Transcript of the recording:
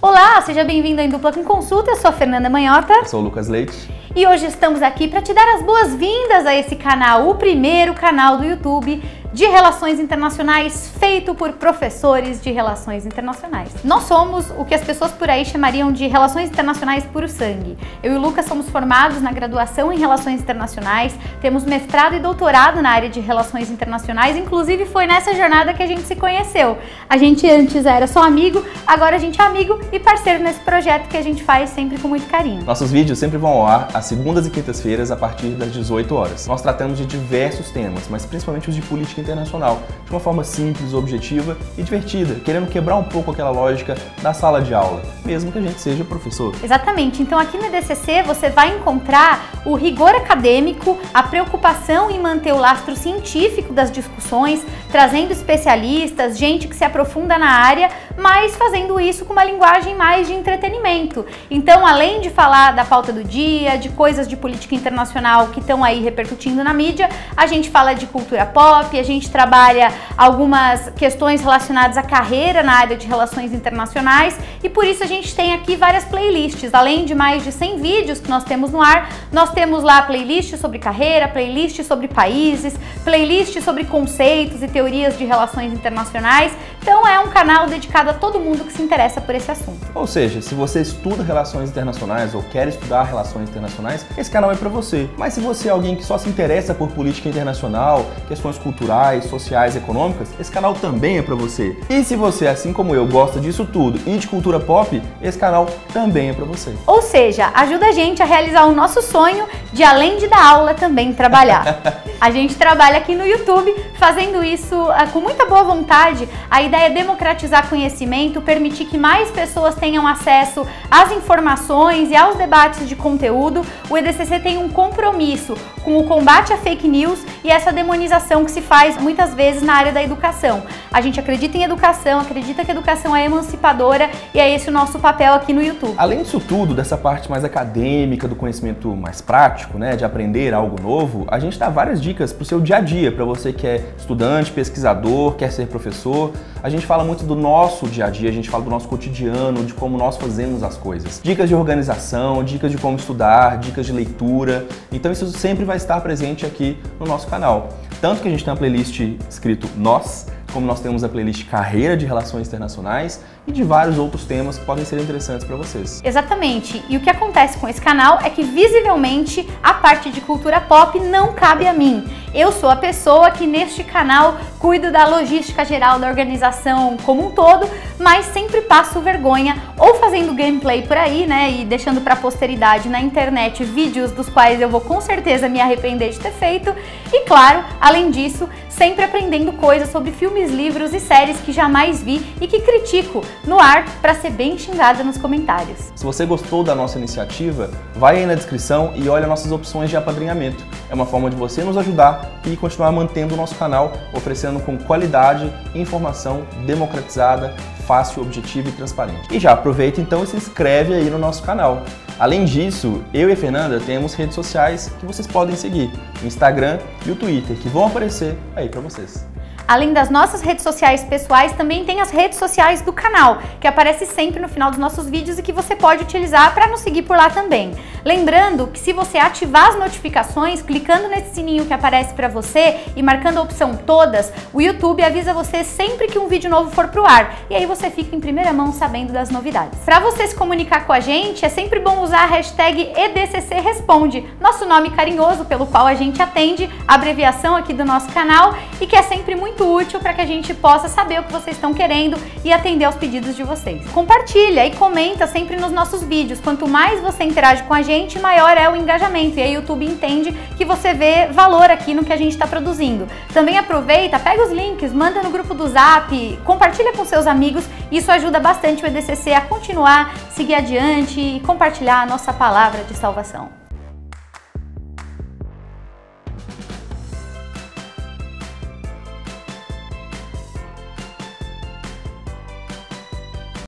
Olá, seja bem-vindo ao Em Dupla com Consulta, eu sou a Fernanda Manhota. Eu sou o Lucas Leite. E hoje estamos aqui para te dar as boas-vindas a esse canal, o primeiro canal do YouTube de Relações Internacionais feito por professores de Relações Internacionais. Nós somos o que as pessoas por aí chamariam de Relações Internacionais puro sangue. Eu e o Lucas somos formados na graduação em Relações Internacionais, temos mestrado e doutorado na área de Relações Internacionais, inclusive foi nessa jornada que a gente se conheceu. A gente antes era só amigo, agora a gente é amigo e parceiro nesse projeto que a gente faz sempre com muito carinho. Nossos vídeos sempre vão ao ar às segundas e quintas-feiras a partir das 18 horas. Nós tratamos de diversos temas, mas principalmente os de política internacional, de uma forma simples, objetiva e divertida, querendo quebrar um pouco aquela lógica da sala de aula, mesmo que a gente seja professor. Exatamente, então aqui no EDCC você vai encontrar o rigor acadêmico, a preocupação em manter o lastro científico das discussões, trazendo especialistas, gente que se aprofunda na área, mas fazendo isso com uma linguagem mais de entretenimento. Então, além de falar da pauta do dia, de coisas de política internacional que estão aí repercutindo na mídia, a gente fala de cultura pop, a gente trabalha algumas questões relacionadas à carreira na área de relações internacionais e por isso a gente tem aqui várias playlists. Além de mais de 100 vídeos que nós temos no ar, nós temos lá playlists sobre carreira, playlists sobre países, playlists sobre conceitos e teorias de relações internacionais. Então é um canal dedicado a todo mundo que se interessa por esse assunto. Ou seja, se você estuda relações internacionais ou quer estudar relações internacionais, esse canal é para você. Mas se você é alguém que só se interessa por política internacional, questões culturais, sociais, econômicas, esse canal também é para você. E se você, assim como eu, gosta disso tudo e de cultura pop, esse canal também é para você. Ou seja, ajuda a gente a realizar o nosso sonho de, além de dar aula, também trabalhar. A gente trabalha aqui no YouTube fazendo isso com muita boa vontade. A ideia é democratizar conhecimento, permitir que mais pessoas tenham acesso às informações e aos debates de conteúdo. O EDCC tem um compromisso com o combate à fake news e essa demonização que se faz muitas vezes na área da educação. A gente acredita em educação, acredita que a educação é emancipadora e é esse o nosso papel aqui no YouTube. Além disso tudo, dessa parte mais acadêmica, do conhecimento mais prático, né, de aprender algo novo, a gente dá várias dicas para o seu dia a dia, para você que é estudante, pesquisador, quer ser professor. A gente fala muito do nosso dia a dia, a gente fala do nosso cotidiano, de como nós fazemos as coisas. Dicas de organização, dicas de como estudar, dicas de leitura. Então isso sempre vai estar presente aqui no nosso canal. Tanto que a gente tem uma playlist escrito Nós, como nós temos a playlist Carreira de Relações Internacionais e de vários outros temas que podem ser interessantes para vocês. Exatamente, e o que acontece com esse canal é que visivelmente a parte de cultura pop não cabe a mim. Eu sou a pessoa que neste canal cuido da logística geral da organização como um todo, mas sempre passo vergonha ou fazendo gameplay por aí, né, e deixando para a posteridade na internet vídeos dos quais eu vou com certeza me arrepender de ter feito. E claro, além disso, sempre aprendendo coisas sobre filmes, livros e séries que jamais vi e que critico no ar para ser bem xingada nos comentários. Se você gostou da nossa iniciativa, vai aí na descrição e olha nossas opções de apadrinhamento. É uma forma de você nos ajudar e continuar mantendo o nosso canal, oferecendo com qualidade informação democratizada, fácil, objetiva e transparente. E já aproveita então e se inscreve aí no nosso canal. Além disso, eu e a Fernanda temos redes sociais que vocês podem seguir, o Instagram e o Twitter, que vão aparecer aí para vocês. Além das nossas redes sociais pessoais, também tem as redes sociais do canal, que aparece sempre no final dos nossos vídeos e que você pode utilizar para nos seguir por lá também. Lembrando que se você ativar as notificações, clicando nesse sininho que aparece para você e marcando a opção todas, o YouTube avisa você sempre que um vídeo novo for pro ar, e aí você fica em primeira mão sabendo das novidades. Para você se comunicar com a gente, é sempre bom usar a hashtag EDCCResponde, nosso nome carinhoso pelo qual a gente atende, a abreviação aqui do nosso canal, e que é sempre muito útil para que a gente possa saber o que vocês estão querendo e atender aos pedidos de vocês. Compartilha e comenta sempre nos nossos vídeos. Quanto mais você interage com a gente, maior é o engajamento e aí o YouTube entende que você vê valor aqui no que a gente está produzindo. Também aproveita, pega os links, manda no grupo do Zap, compartilha com seus amigos. Isso ajuda bastante o EDCC a continuar, seguir adiante e compartilhar a nossa palavra de salvação.